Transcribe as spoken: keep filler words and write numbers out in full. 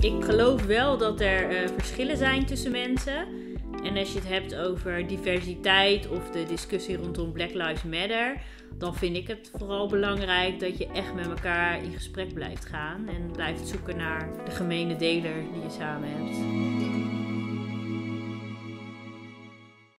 Ik geloof wel dat er uh, verschillen zijn tussen mensen. En als je het hebt over diversiteit of de discussie rondom Black Lives Matter, dan vind ik het vooral belangrijk dat je echt met elkaar in gesprek blijft gaan en blijft zoeken naar de gemene deler die je samen hebt.